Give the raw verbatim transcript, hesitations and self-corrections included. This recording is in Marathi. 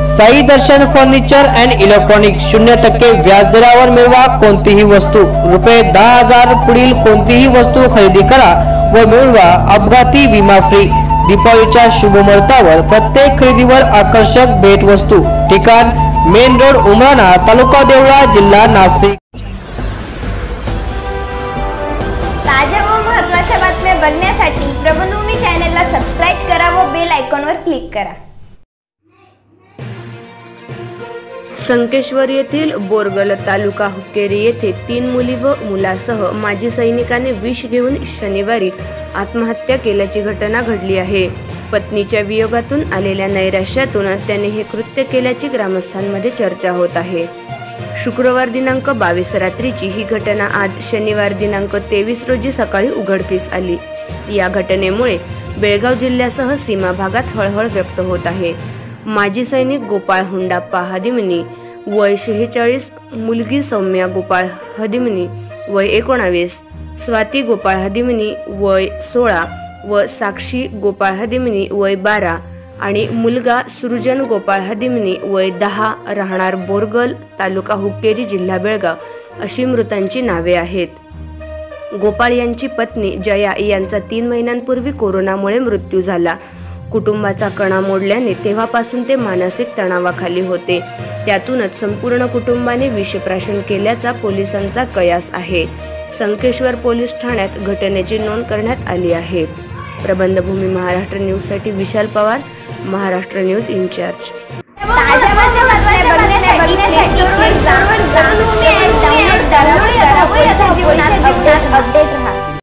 Sai Darshan furniture and electronic शून्य टक्के व्याजदरावर मिळवा कोणतीही वस्तू। रुपये दहा हजार पुढील कोणतीही वस्तू खरेदी करा व मिळवा अपघाती विमा फ्री। दीपावलीच्या शुभ मुहूर्तावर प्रत्येक खरेदीवर आकर्षक भेट वस्तू। ठिकाण मेन रोड उमराणा, तालुका देवळा, जिल्हा नाशिक। ताज्या व महत्त्वाच्या बातम्या बघण्यासाठी प्रबंधभूमी चॅनलला सबस्क्राइब करा व बेल आयकॉनवर क्लिक करा। संकेश्वर येथील बोरगल तालुका हुक्केरी येथे तीन मुली व मुलासह माजी सैनिकाने विष घेऊन शनिवारी आत्महत्या केल्याची घटना घडली आहे। पत्नीच्या वियोगातून आलेल्या नैराश्यातून त्याने हे कृत्य केल्याची ग्रामस्थांमध्ये चर्चा होत आहे। शुक्रवार दिनांक बावीस रात्रीची ही घटना आज शनिवार दिनांक तेवीस रोजी सकाळी उघडकीस आली। या घटनेमुळे बेळगाव जिल्ह्यासह सीमा भागात हळहळ व्यक्त होत आहे। माजी सैनिक गोपाळ हुंडाप्पा हदिमनी वय शेहेचाळीस, मुलगी सौम्या गोपाळ हदिमनी वय एकोणावीस, स्वाती गोपाळ हदिमनी वय सोळा व साक्षी गोपाळ हदिमनी वय बारा आणि मुलगा सृजन गोपाळ हदिमनी वय दहा राहणार बोरगल, तालुका हुक्केरी, जिल्हा बेळगाव अशी मृतांची नावे आहेत। गोपाळ यांची पत्नी जया यांचा तीन महिन्यांपूर्वी कोरोनामुळे मृत्यू झाला। कुटुंबाचा कणा मोडल्याने तेव्हापासून ते मानसिक तणावाखाली होते। त्यातूनच संपूर्ण कुटुंबाने विषप्राशन केल्याचा पोलिसांचा कयास आहे। संकेश्वर पोलीस ठाण्यात घटनेची नोंद करण्यात आली आहे। प्रबंधभूमी महाराष्ट्र न्यूज साठी विशाल पवार, महाराष्ट्र न्यूज इन्चार्ज। ताज्या बातम्या बघण्यासाठी प्ले स्टोअरवर जाऊन डाउनलोड करा व जीवनात अपडेट राहा।